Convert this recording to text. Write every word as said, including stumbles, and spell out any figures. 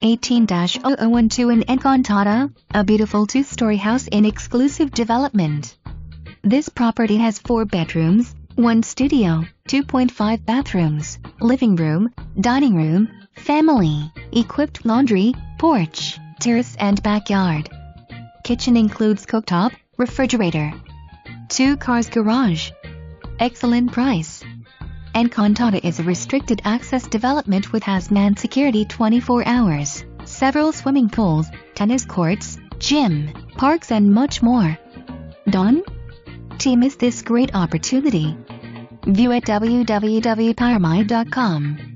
eighteen dash zero zero one two in Encantada, a beautiful two-story house in exclusive development. This property has four bedrooms, one studio, two point five bathrooms, living room, dining room, family, equipped laundry, porch, terrace and backyard. Kitchen includes cooktop, refrigerator. Two cars garage. Excellent price. Encantada is a restricted access development with hazmat security twenty-four hours, several swimming pools, tennis courts, gym, parks and much more. Don't miss this great opportunity. View at w w w dot piramide dot com.